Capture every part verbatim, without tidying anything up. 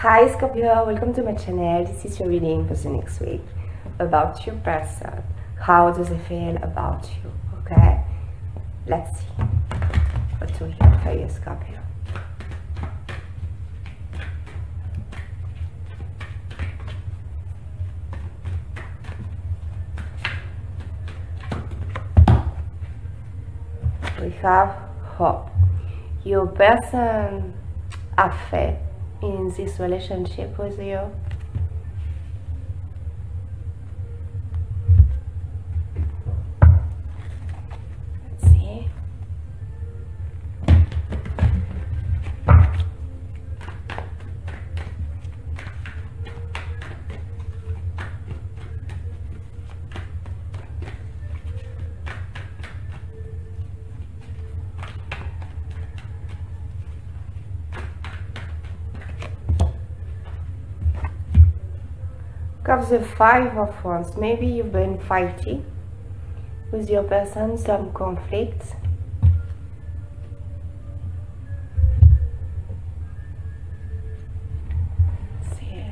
Hi Scorpio, welcome to my channel. This is your reading for the next week about your person. How does it feel about you? Okay, let's see what to hear for you, Scorpio. We have hope. Your person have faith in this relationship with you. Let's see. Of the five of wands, maybe you've been fighting with your person, some conflicts. Let's see.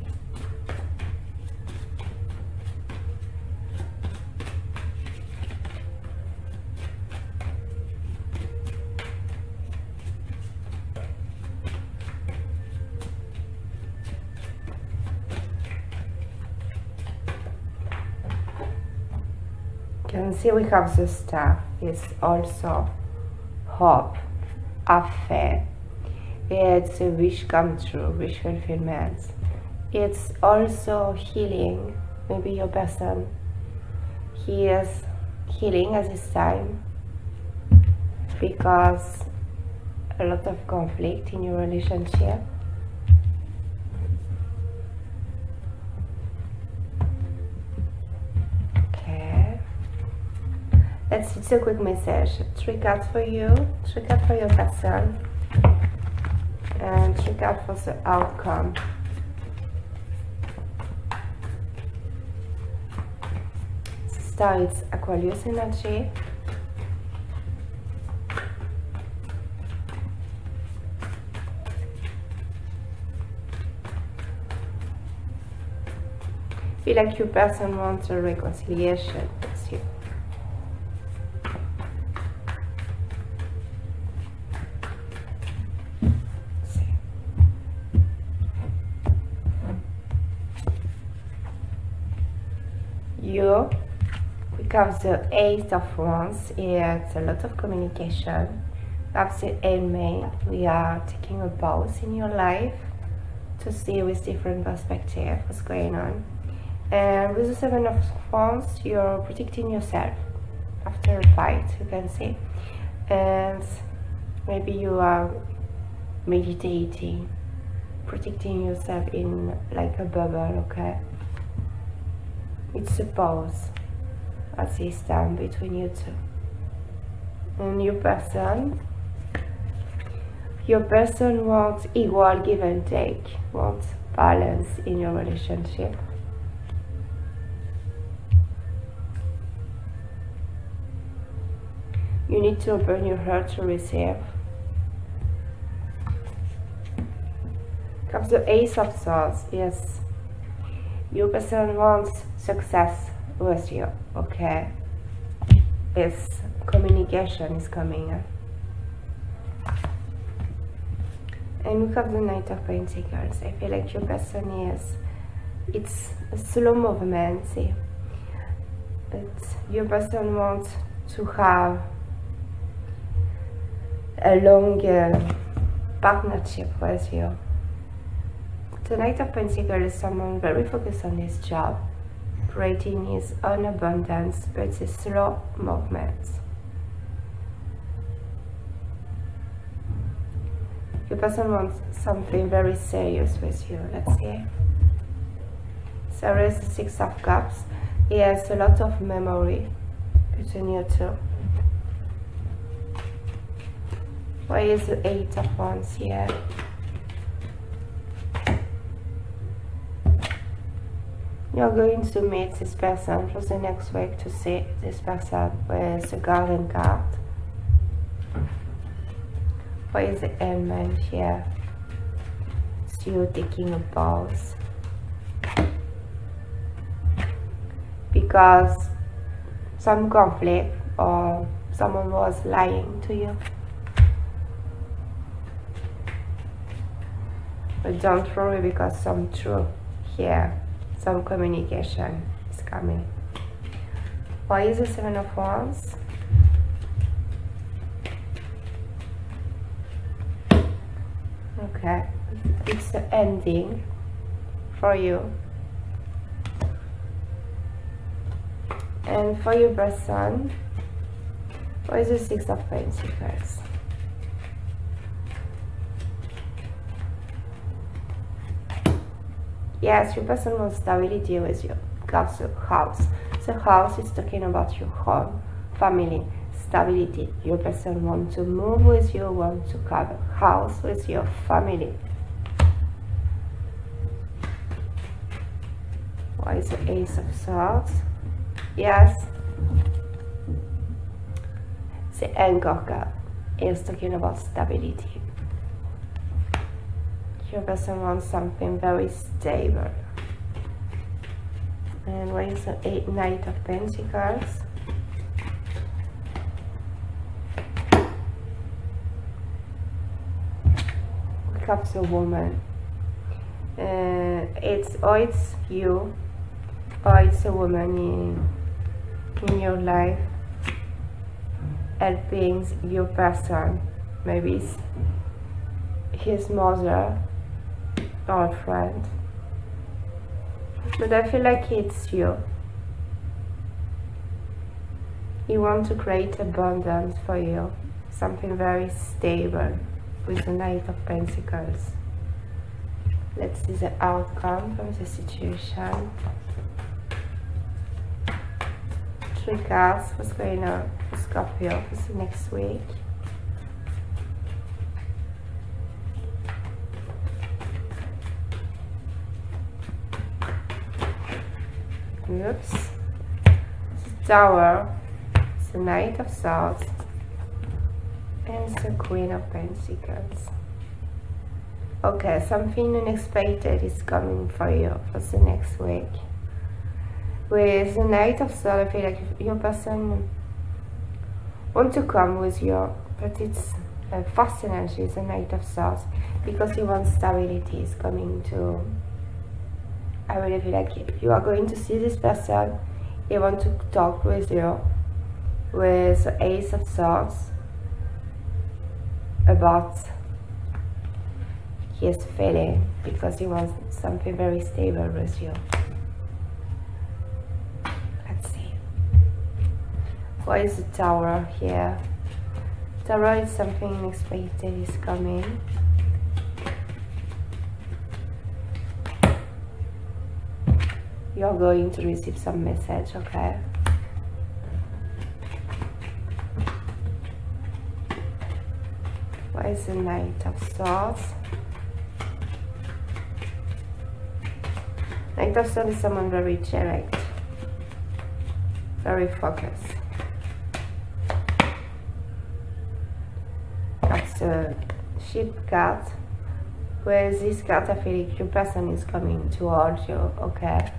You can see we have the star. It's also hope, have faith. It's a wish come true, wish fulfillment. It's also healing. Maybe your person, he is healing at this time because a lot of conflict in your relationship. Let's see, it's a quick message. Three cards for you, three cards for your person, and three cards for the outcome. Star, it's Aquarius energy. Feel like your person wants a reconciliation with you. You, we have the Eight of Wands. It's a lot of communication. We have the Amen. We are taking a pause in your life to see with different perspective what's going on. And with the Seven of Wands, you're protecting yourself after a fight, you can see. And maybe you are meditating, protecting yourself in like a bubble, okay? It's a pause at this time between you two. And your person, your person wants equal give and take, wants balance in your relationship. You need to open your heart to receive. Comes the Ace of Swords, yes. Your person wants success with you, okay? This communication is coming up. And we have the Knight of Pentacles. I feel like your person is, it's a slow movement, see? But your person wants to have a long uh, partnership with you. The Knight of Pentacles is someone very focused on his job, creating his own abundance, but it's a slow movement. Your person wants something very serious with you, let's see. So there is the Six of Cups. He has a lot of memory between you two. Why is the Eight of Wands here? You're going to meet this person for the next week to see this person with the Garden card. Why is the Amen here? you taking a pause, because some conflict or someone was lying to you. But don't worry, because some truth here, some communication is coming. Why is the Seven of Wands? Okay, it's the ending for you. And for your person, what is the Six of Pentacles? Yes, your person wants stability with you. Comes the house. The house is talking about your home, family, stability. Your person wants to move with you, wants to have a house with your family. Why is the Ace of Swords? Yes. The Anchor card is talking about stability. Your person wants something very stable. And what is the eight, Knight of Pentacles? Becomes a woman. Uh, it's or it's you, or it's a woman in in your life helping your person. Maybe it's his mother or a friend. But I feel like it's you. You want to create abundance for you, something very stable with the Knight of Pentacles. Let's see the outcome from the situation. Three cards, what's going on for Scorpio for the next week. Oops. The Tower, the Knight of Swords, and the Queen of Pentacles. Okay, something unexpected is coming for you for the next week. With the Knight of Swords, I feel like your person wants to come with you, but it's a fast energy, the Knight of Swords, because he wants stability is coming to. I really feel like you are going to see this person, he wants to talk with you, with the Ace of Swords, about his feeling, because he wants something very stable with you. Let's see. What is the Tower here? Tower is something unexpected is coming. You're going to receive some message, okay? What is the Knight of Swords? Knight of Swords is someone very direct, very focused. That's a ship card. With this card, I feel like your person is coming towards you, okay?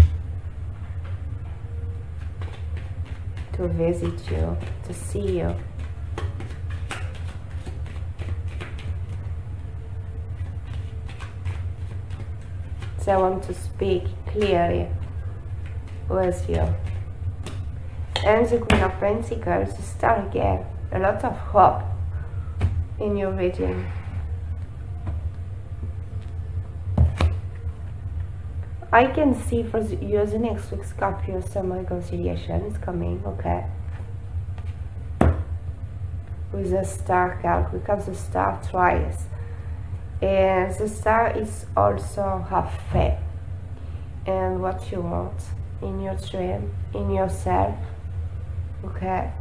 To visit you, to see you. So I want to speak clearly with you. And the Queen of Pentacles, the Star again. A lot of hope in your reading. I can see for you the next week, Scorpio, some reconciliation is coming, okay? With the Star card, because the Star tries. And the Star is also have faith in what you want, in your dream, in yourself, okay?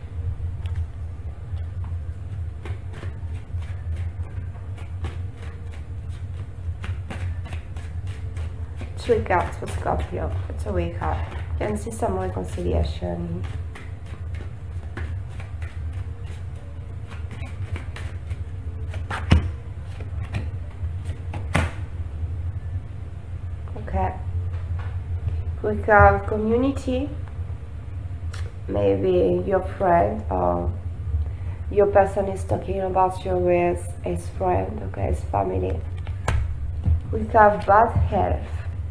Three cards for Scorpio. It's a wake up. You can see some reconciliation. have community, maybe your friend or your person is talking about you with his friend, okay, his family. We have bad health.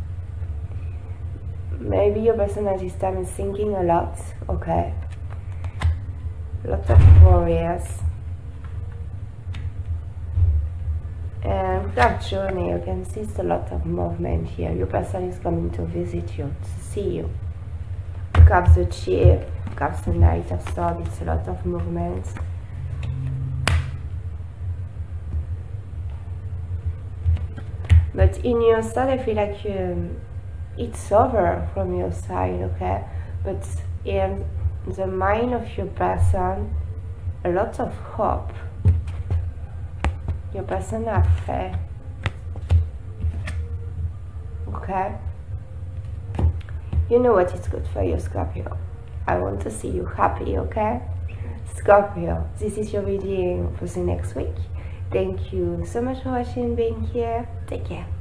Maybe your person at this time is thinking a lot, okay. Lot of worries. And we have journey, you can see it's a lot of movement here. Your person is coming to visit you, to see you. We have the Chief, we have the Knight of Swords, it's a lot of movement. But in your side, I feel like um, it's over from your side, okay? But in the mind of your person, a lot of hope. Your person has faith, okay? You know what is good for you, Scorpio. I want to see you happy, okay? Scorpio, this is your reading for the next week. Thank you so much for watching and being here. Take care.